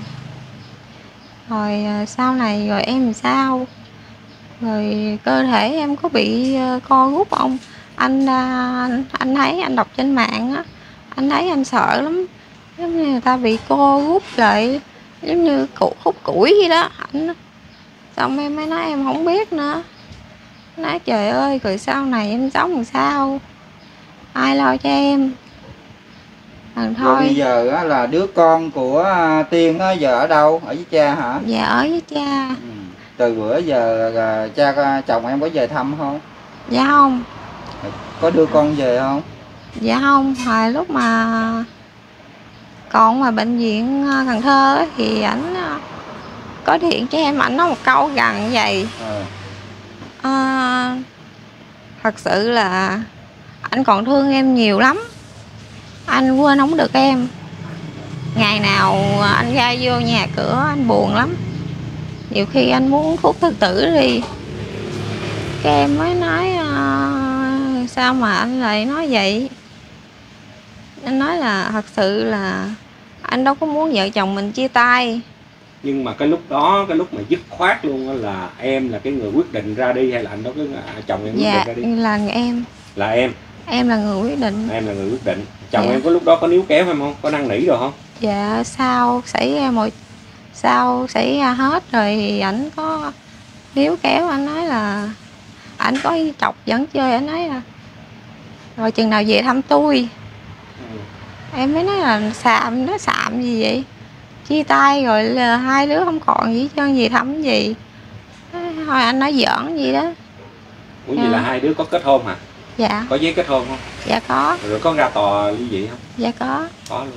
rồi sau này rồi em làm sao, rồi cơ thể em có bị co rút không. Anh anh, anh thấy anh đọc trên mạng á, anh thấy anh sợ lắm, giống như người ta bị co rút lại giống như cụ hút củi vậy đó. Anh xong em mới nói em không biết nữa. Nói trời ơi rồi sau này em sống làm sao, ai lo cho em. À, thôi rồi bây giờ á, là đứa con của Tiên á, giờ ở đâu, ở với cha hả? Dạ ở với cha. Ừ. Từ bữa giờ là cha chồng em có về thăm không? Dạ không. Có đưa con về không? Dạ không. Hồi lúc mà còn mà bệnh viện Cần Thơ ấy, thì ảnh có điện cho em, ảnh nói một câu gần vậy. À. À, thật sự là anh còn thương em nhiều lắm, anh quên không được em. Ngày nào anh ra vô nhà cửa anh buồn lắm, nhiều khi anh muốn uống thuốc tự tử đi. Cái em mới nói à, sao mà anh lại nói vậy. Anh nói là thật sự là anh đâu có muốn vợ chồng mình chia tay. Nhưng mà cái lúc đó, cái lúc mà dứt khoát luôn đó, là em là cái người quyết định ra đi hay là anh đó cái chồng em quyết dạ, định ra đi? là em. Là em. Em là người quyết định. Em là người quyết định. Chồng dạ. Em có lúc đó có níu kéo hay không? Có năn nỉ rồi không? Dạ sau xảy ra một sau xảy ra hết rồi thì ảnh có níu kéo. Anh nói là ảnh có chọc vẫn chơi, anh nói là rồi chừng nào về thăm tôi. Ừ. Em mới nói là xàm, nó xàm gì vậy, chia tay rồi là hai đứa không còn gì trơn, gì thăm gì. Thôi anh nói giỡn gì đó. Ủa vậy là hai đứa có kết hôn hả? Dạ. Có giấy kết hôn không? Dạ có. Rồi có ra tòa ly dị không? Dạ có. Có luôn.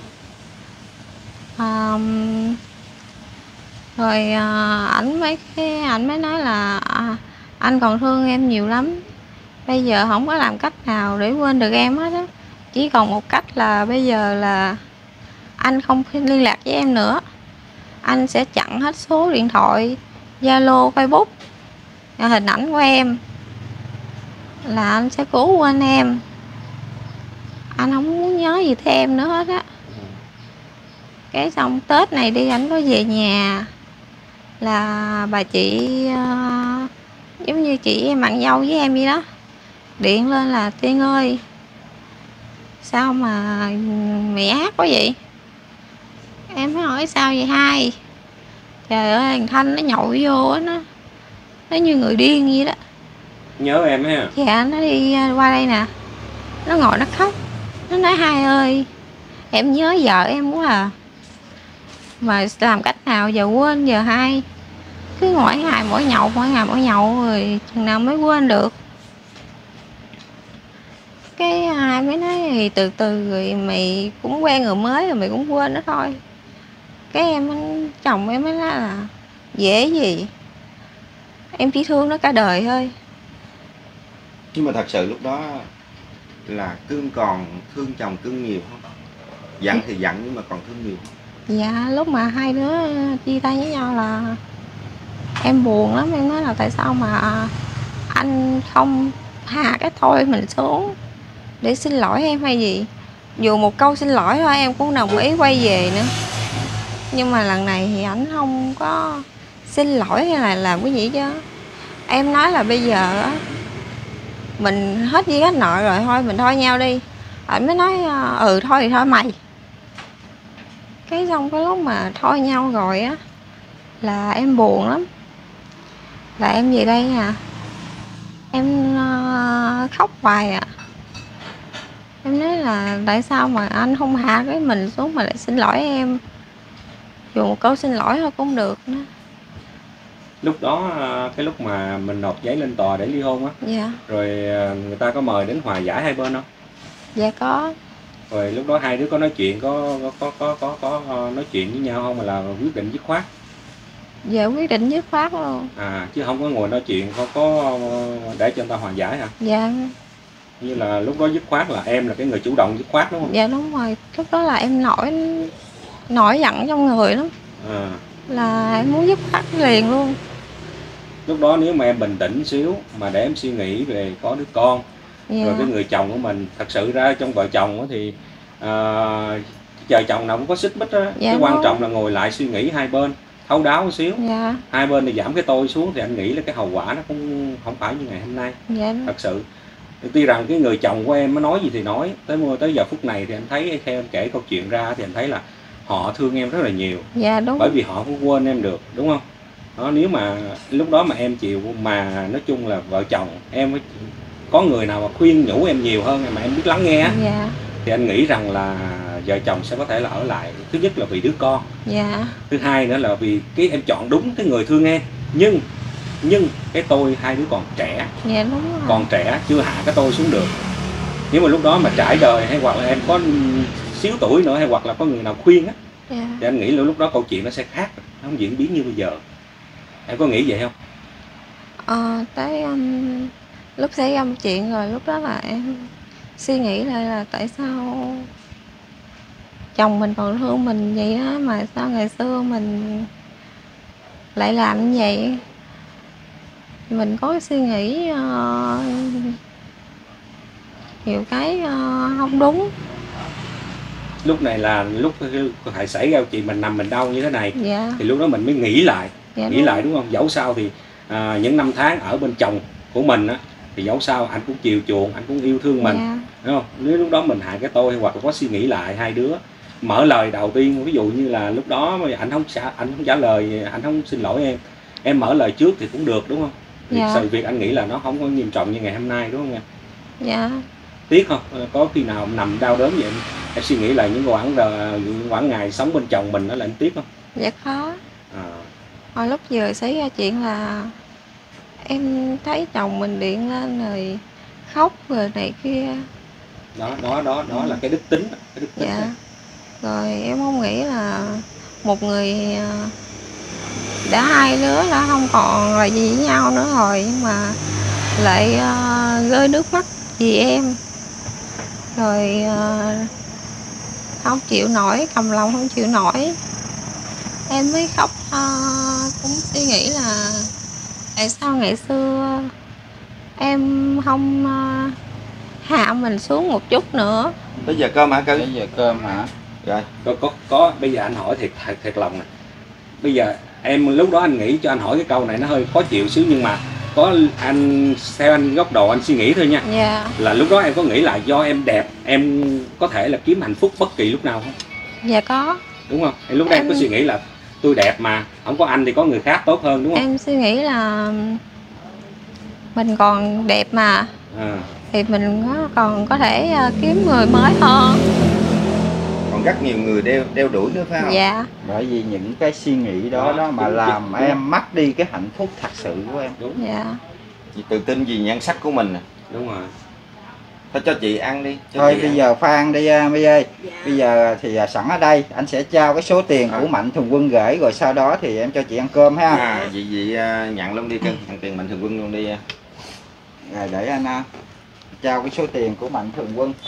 À, rồi à, ảnh mấy cái ảnh mới nói là à, anh còn thương em nhiều lắm, bây giờ không có làm cách nào để quên được em hết á, chỉ còn một cách là bây giờ là anh không liên lạc với em nữa, anh sẽ chặn hết số điện thoại, Zalo, Facebook, hình ảnh của em, là anh sẽ cố quên em, anh không muốn nhớ gì tới em nữa hết á. Cái xong Tết này đi anh có về nhà là bà chị uh, giống như chị em bạn dâu với em vậy đó, điện lên là Tiên ơi sao mà mẹ hát quá vậy. Em mới hỏi sao vậy hai. Trời ơi thằng Thanh nó nhậu vô á, nó nó như người điên vậy đó. Nhớ em ha. Dạ nó đi qua đây nè, nó ngồi nó khóc, nó nói hai ơi em nhớ vợ em quá à, mà làm cách nào giờ quên giờ hai. Cứ mỗi ngày mỗi nhậu mỗi ngày mỗi nhậu rồi chừng nào mới quên được. Cái hai mới nói thì từ từ rồi mày cũng quen người mới rồi mày cũng quên nó thôi. Cái em mới- chồng em mới nói là dễ gì, em chỉ thương nó cả đời thôi. Nhưng mà thật sự lúc đó là Cương còn thương chồng Cương nhiều không? Giận thì giận nhưng mà còn thương nhiều không? Dạ lúc mà hai đứa chia tay với nhau là em buồn lắm, em nói là tại sao mà anh không hạ cái tôi mình xuống để xin lỗi em hay gì. Dù một câu xin lỗi thôi em cũng đồng ý quay về nữa. Nhưng mà lần này thì ảnh không có xin lỗi hay là làm cái gì chứ. Em nói là bây giờ á, mình hết duyên hết nợ rồi, thôi mình thôi nhau đi. Ảnh mới nói ừ thôi thì thôi mày. Cái xong cái lúc mà thôi nhau rồi á là em buồn lắm. Là em về đây à, em uh, khóc hoài à. Em nói là tại sao mà anh không hạ cái mình xuống mà lại xin lỗi em. Dù một câu xin lỗi thôi cũng được nữa. Lúc đó cái lúc mà mình nộp giấy lên tòa để ly hôn á, Dạ. rồi người ta có mời đến hòa giải hai bên không? Dạ có. Rồi lúc đó hai đứa có nói chuyện, có có có có có, có nói chuyện với nhau không, mà là quyết định dứt khoát? Dạ quyết định dứt khoát luôn. À chứ không có ngồi nói chuyện, không có để cho người ta hòa giải hả? Dạ. Như là lúc đó dứt khoát là em là cái người chủ động dứt khoát đúng không? Dạ đúng rồi, lúc đó là em nổi nổi giận trong người lắm. À. Là em muốn dứt khoát liền luôn. Lúc đó nếu mà em bình tĩnh xíu mà để em suy nghĩ về có đứa con, Dạ. rồi cái người chồng của mình, thật sự ra trong vợ chồng thì à, vợ chồng nào cũng có xích mích đó. Dạ, cái quan đúng. trọng là ngồi lại suy nghĩ hai bên thấu đáo một xíu. Dạ. Hai bên thì giảm cái tôi xuống thì anh nghĩ là cái hậu quả nó cũng không phải như ngày hôm nay. Dạ. Thật sự tuy rằng cái người chồng của em mới nói gì thì nói, tới mua tới giờ phút này thì anh thấy theo em kể câu chuyện ra thì anh thấy là họ thương em rất là nhiều. Dạ đúng. Bởi vì họ không quên em được, đúng không? Đó, nếu mà lúc đó mà em chịu, mà nói chung là vợ chồng em mới có người nào mà khuyên nhủ em nhiều hơn mà em biết lắng nghe, dạ. thì anh nghĩ rằng là vợ chồng sẽ có thể là ở lại. Thứ nhất là vì đứa con, dạ. thứ hai nữa là vì cái em chọn đúng cái người thương em. Nhưng nhưng cái tôi hai đứa còn trẻ, dạ đúng rồi. còn trẻ chưa hạ cái tôi xuống được. Nếu mà lúc đó mà trải đời hay hoặc là em có xíu tuổi nữa hay hoặc là có người nào khuyên á, dạ. thì anh nghĩ là lúc đó câu chuyện nó sẽ khác, nó không diễn biến như bây giờ. Em có nghĩ vậy không? Ờ, tới um, lúc xảy ra một chuyện rồi, lúc đó là em suy nghĩ lại là tại sao chồng mình còn thương mình vậy đó, mà sao ngày xưa mình lại làm như vậy. Mình có cái suy nghĩ uh, nhiều cái uh, không đúng. Lúc này là lúc phải xảy ra chuyện mình nằm mình đau như thế này, dạ. thì lúc đó mình mới nghĩ lại, dạ, nghĩ đúng. lại đúng không? Dẫu sao thì à, những năm tháng ở bên chồng của mình á, thì dẫu sao anh cũng chiều chuộng, anh cũng yêu thương mình, dạ. đúng không? Nếu lúc đó mình hại cái tôi hoặc là có suy nghĩ lại, hai đứa mở lời đầu tiên, ví dụ như là lúc đó mà anh không trả, anh không trả lời, anh không xin lỗi em, em mở lời trước thì cũng được, đúng không? Thì dạ. sự việc anh nghĩ là nó không có nghiêm trọng như ngày hôm nay, đúng không em? dạ. Tiếc không? Có khi nào nằm đau đớn vậy em, em suy nghĩ lại những quãng những quãng ngày sống bên chồng mình đó là em tiếc không? Dạ khó. À. Hồi lúc vừa xảy ra chuyện là em thấy chồng mình điện lên rồi khóc rồi này kia. Đó đó đó đó là cái đức tính, cái đức tính. Dạ. Rồi em không nghĩ là một người đã hai đứa đã không còn là gì với nhau nữa rồi, nhưng mà lại uh, rơi nước mắt vì em. Rồi uh, không chịu nổi, cầm lòng không chịu nổi. Em mới khóc, uh, cũng suy nghĩ là tại sao ngày xưa em không uh, hạ mình xuống một chút nữa. Bây giờ cơm hả Cưng? Bây giờ cơm hả? Rồi có có có bây giờ anh hỏi thiệt thiệt, thiệt lòng nè. Bây giờ em lúc đó anh nghĩ cho anh hỏi cái câu này nó hơi khó chịu xíu, nhưng mà có anh theo anh góc độ anh suy nghĩ thôi nha. Dạ. Là lúc đó em có nghĩ là do em đẹp em có thể là kiếm hạnh phúc bất kỳ lúc nào không? Dạ có. Đúng không? Em lúc đó em, em có suy nghĩ là tôi đẹp mà không có anh thì có người khác tốt hơn, đúng không? Em suy nghĩ là mình còn đẹp mà, à. thì mình còn có thể kiếm người mới hơn. Còn rất nhiều người đeo đeo đuổi nữa phải không? Dạ. Bởi vì những cái suy nghĩ đó đó, đó mà đúng, làm đúng. em mất đi cái hạnh phúc thật sự của em. Đúng. Dạ. Chị tự tin vì nhan sắc của mình nè. Đúng rồi. Thôi cho chị ăn đi. Cho Thôi chị bây ăn. giờ Phan đi uh, My ơi. Dạ. Bây giờ thì uh, sẵn ở đây anh sẽ trao cái số tiền của Mạnh Thường Quân gửi, rồi sau đó thì em cho chị ăn cơm ha. À, chị chị uh, nhận luôn đi cưng, nhận tiền Mạnh Thường Quân luôn đi. Rồi để anh uh, trao cái số tiền của Mạnh Thường Quân.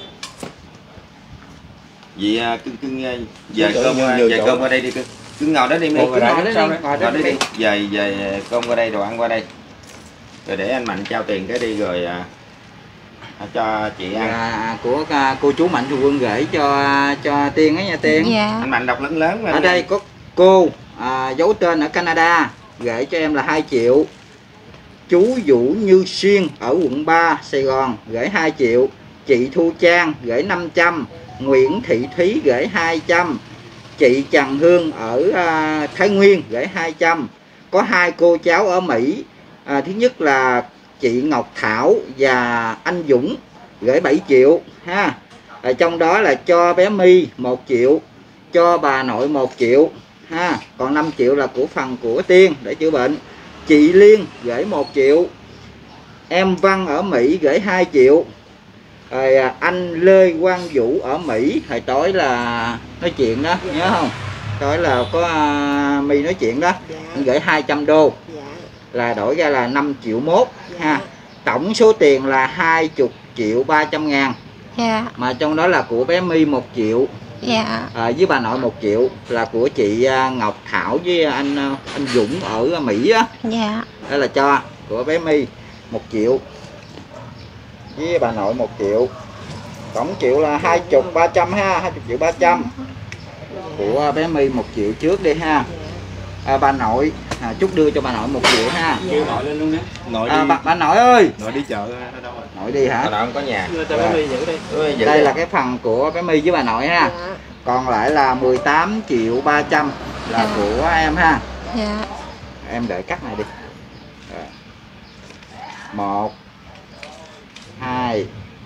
Chị uh, cưng cưng uh, về cơm uh, về cơm qua đây đi cưng. Cưng ngồi đó đi My. Ngồi đó đi, ngồi đó đi. Về về cơm qua đây, đồ ăn qua đây. Rồi để anh Mạnh trao tiền cái đi rồi uh, cho chị ăn. À, của uh, cô chú Mạnh Thường Quân gửi cho cho Tiên ấy nha Tiên. Dạ. Anh Mạnh đọc lớn lớn lên. Ở đây có cô à, giấu tên ở Canada gửi cho em là hai triệu. Chú Vũ Như Xuyên ở quận ba Sài Gòn gửi hai triệu. Chị Thu Trang gửi năm trăm. Nguyễn Thị Thúy gửi hai trăm. Chị Trần Hương ở à, Thái Nguyên gửi hai trăm. Có hai cô cháu ở Mỹ. À, thứ nhất là chị Ngọc Thảo và anh Dũng gửi bảy triệu ha. Ở trong đó là cho bé My một triệu, cho bà nội một triệu ha. Còn năm triệu là của phần của Tiên để chữa bệnh. Chị Liên gửi một triệu. Em Văn ở Mỹ gửi hai triệu. Rồi anh Lê Quang Vũ ở Mỹ hồi tối là nói chuyện đó, nhớ không? Tối là có uh, My nói chuyện đó. Dạ. Anh gửi hai trăm đô. Dạ. Là đổi ra là năm triệu mốt Dạ. ha. Tổng số tiền là hai mươi triệu ba trăm ngàn. Dạ. Mà trong đó là của bé My một triệu. Dạ. À, với bà nội một triệu là của chị Ngọc Thảo với anh anh Dũng ở Mỹ á. Dạ. Đó là cho của bé My một triệu với bà nội một triệu. Tổng triệu là hai mươi ba trăm ha, hai mươi triệu ba trăm. Của bé My một triệu trước đi ha. À, bà nội à, Chúc đưa cho bà nội một triệu ha. Kêu nội lên luôn đi. Nội À, đi. bà, bà nội ơi. Nội đi chợ đâu rồi? Nội đi hả? Bà nội không có nhà. Đưa cho bé My giữ đi. Ôi, giữ Đây đi. là cái phần của bé My với bà nội ha. Dạ. Còn lại là mười tám triệu ba trăm là Dạ. của em ha. Dạ. Em đợi cắt này đi. Rồi. Một, hai,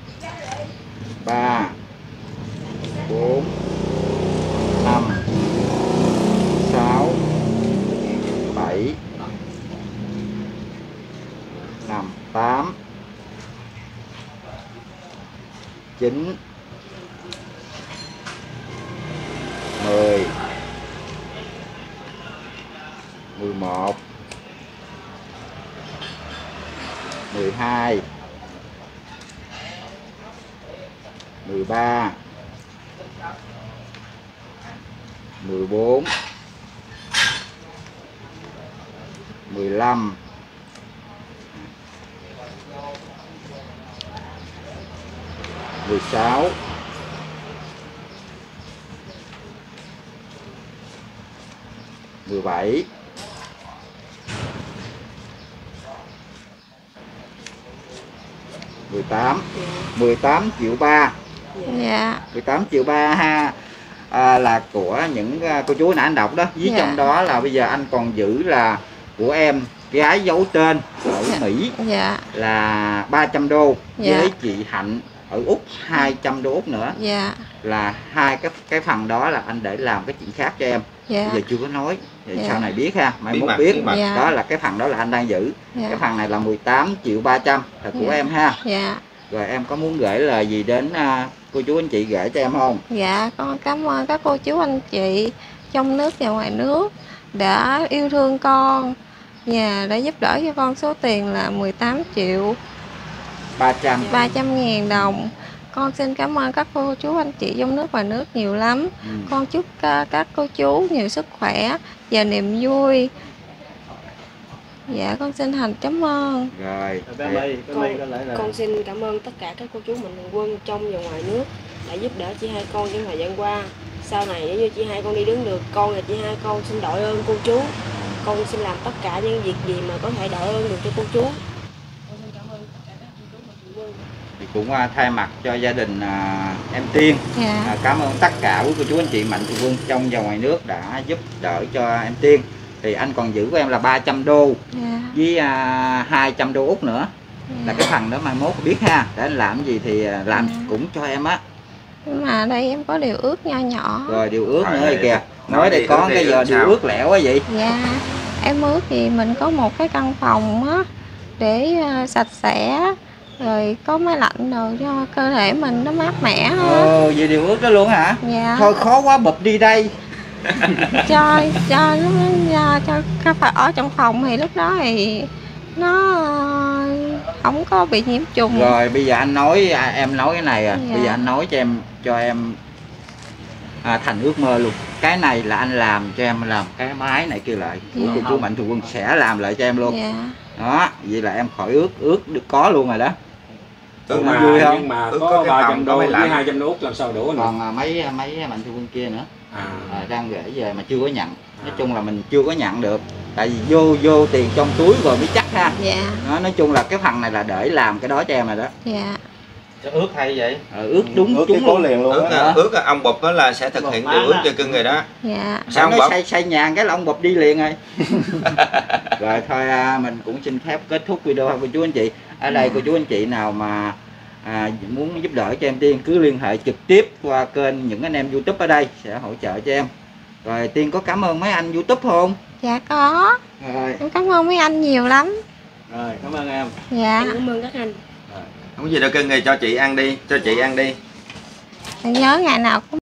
ba, bốn, năm, sáu, bảy, năm, tám, chín, mười, mười một, mười hai, mười ba, mười bốn, mười lăm, mười sáu, mười bảy, mười tám, mười tám triệu ba. Dạ. mười tám triệu ba ha. À, là của những uh, cô chú nãy anh đọc đó. Với Dạ. trong đó là bây giờ anh còn giữ là của em gái giấu tên ở Dạ. Mỹ Dạ. là ba trăm đô. Dạ. Với chị Hạnh ở Úc hai trăm đô Úc nữa. Dạ. Là hai cái cái phần đó là anh để làm cái chuyện khác cho em. Dạ. Bây giờ chưa có nói. Thì Dạ. sau này biết ha, mai Bí mốt mật, biết. bí mật. Dạ. Đó là cái phần đó là anh đang giữ. Dạ. Cái phần này là mười tám triệu ba trăm là của Dạ. em ha. Dạ. Rồi em có muốn gửi lời gì đến uh, cô chú anh chị gửi cho em không? Dạ, con cảm ơn các cô chú anh chị trong nước và ngoài nước đã yêu thương con và đã giúp đỡ cho con số tiền là mười tám triệu ba trăm. ba trăm ngàn đồng. Con xin cảm ơn các cô chú anh chị trong nước và nước nhiều lắm. Ừ. Con chúc uh, các cô chú nhiều sức khỏe và niềm vui. Dạ, con xin thành cảm ơn. Rồi. Bé My, bé Con, My có lẽ là con xin cảm ơn tất cả các cô chú Mạnh Thường Quân trong và ngoài nước đã giúp đỡ chị hai con trong thời gian qua. Sau này nếu như chị hai con đi đứng được, con và chị hai con xin đội ơn cô chú. Con xin làm tất cả những việc gì mà có thể đội ơn được cho cô chú. Con xin cảm ơn tất cả các cô chú Mạnh Thường Quân. Thì cũng uh, thay mặt cho gia đình uh, em Tiên, Dạ. uh, cảm ơn tất cả quý cô chú anh chị Mạnh Thường Quân trong và ngoài nước đã giúp đỡ cho em Tiên. Thì anh còn giữ của em là ba trăm đô Dạ. với uh, hai trăm đô Úc nữa. Dạ. Là cái phần đó mai mốt biết ha. Để anh làm gì thì uh, làm Dạ. cũng cho em á. Nhưng mà ở đây em có điều ước nho nhỏ. Rồi điều ước Rồi, nữa đi. kìa. Nói Nói đi, đây có ước đi, cái giờ ước điều sao? ước lẻo quá vậy. Dạ, em ước thì mình có một cái căn phòng á để uh, sạch sẽ rồi có máy lạnh rồi cho cơ thể mình nó mát mẻ hơn. Ồ, vậy điều ước đó luôn hả? Dạ. Thôi khó quá bụp đi đây. cho cho lúc đó, cho cho phải ở trong phòng thì lúc đó thì nó không có bị nhiễm trùng. Rồi bây giờ anh nói à, em nói cái này à. Dạ. Bây giờ anh nói cho em cho em à, thành ước mơ luôn. Cái này là anh làm cho em, làm cái máy này kia lại của Dạ. cô chú Mạnh Thường Quân sẽ làm lại cho em luôn. Dạ. Đó, vậy là em khỏi ước, ước được có luôn rồi đó. Nhưng Mà mà, vui không? nhưng mà Ước có có cái ba phòng trăm có đô máy với lạnh. hai trăm đô Úc làm sao đủ nữa. Còn à, mấy mấy Mạnh Thường Quân kia nữa À. à, đang gửi về mà chưa có nhận. Nói À. chung là mình chưa có nhận được. Tại vì vô vô tiền trong túi rồi mới chắc ha. Dạ. Đó, nói chung là cái phần này là để làm cái đó cho em rồi đó. Dạ. Sao ước hay vậy? Ờ, ước đúng ước trúng cái cố luôn. liền luôn Ước á. hả? Ước là ông Bụp đó là sẽ thực hiện điều ước cho cưng rồi đó. Dạ. Sao Sao ông nó Bụp? xây xây nhà cái là ông bụp đi liền rồi. Rồi thôi à, mình cũng xin phép kết thúc video cô chú anh chị. Ở đây cô chú anh chị nào mà à, muốn giúp đỡ cho em Tiên cứ liên hệ trực tiếp qua kênh những anh em YouTube ở đây sẽ hỗ trợ cho em. Rồi Tiên có cảm ơn mấy anh YouTube không? Dạ có. Rồi, Em cảm ơn mấy anh nhiều lắm. rồi cảm ơn em. Dạ. Em cảm ơn các anh. Không có gì đâu cưng, thì cho chị ăn đi, cho chị ăn đi. Nhớ ngày nào cũng